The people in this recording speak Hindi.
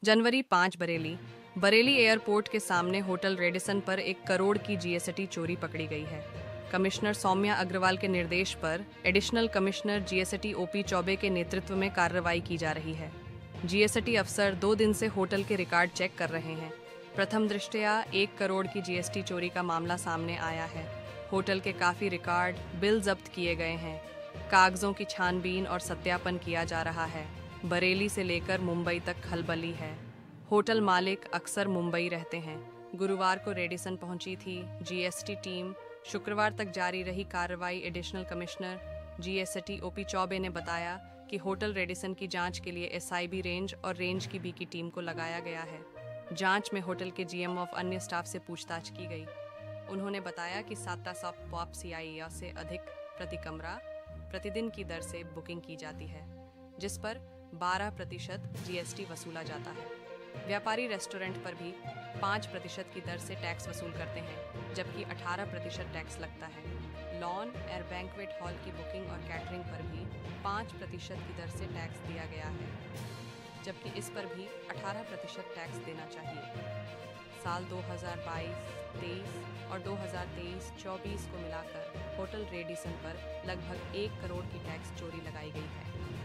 जनवरी 5 बरेली। बरेली एयरपोर्ट के सामने होटल रेडिसन पर 1 करोड़ की जीएसटी चोरी पकड़ी गई है। कमिश्नर सौम्या अग्रवाल के निर्देश पर additional commissioner GST OP Chaubey के नेतृत्व में कार्रवाई की जा रही है। जीएसटी अफसर 2 दिन से होटल के रिकॉर्ड चेक कर रहे हैं। प्रथम दृष्टया 1 करोड़ की जीएसटी चोरी का मामला सामने आया है। होटल के काफ़ी रिकॉर्ड, बिल जब्त किए गए हैं। कागजों की छानबीन और सत्यापन किया जा रहा है। बरेली से लेकर मुंबई तक खलबली है। होटल मालिक अक्सर मुंबई रहते हैं। गुरुवार को रेडिसन पहुंची थी जीएसटी टीम। शुक्रवार तक जारी रही कार्रवाई। Additional commissioner GST OP Chaubey ने बताया कि होटल रेडिसन की जांच के लिए एसआईबी रेंज और रेंज की बी की टीम को लगाया गया है। जांच में होटल के जीएम और अन्य स्टाफ से पूछताछ की गई। उन्होंने बताया कि 700 CIA से अधिक प्रति कमरा प्रतिदिन की दर से बुकिंग की जाती है, जिस पर 12% जीएसटी वसूला जाता है। व्यापारी रेस्टोरेंट पर भी 5% की दर से टैक्स वसूल करते हैं, जबकि 18% टैक्स लगता है। लॉन एयर बैंक्वेट हॉल की बुकिंग और कैटरिंग पर भी 5% की दर से टैक्स दिया गया है, जबकि इस पर भी 18% टैक्स देना चाहिए। साल 2022-23 और 2023-24 को मिलाकर होटल रेडिसन पर लगभग 1 करोड़ की टैक्स चोरी लगाई गई है।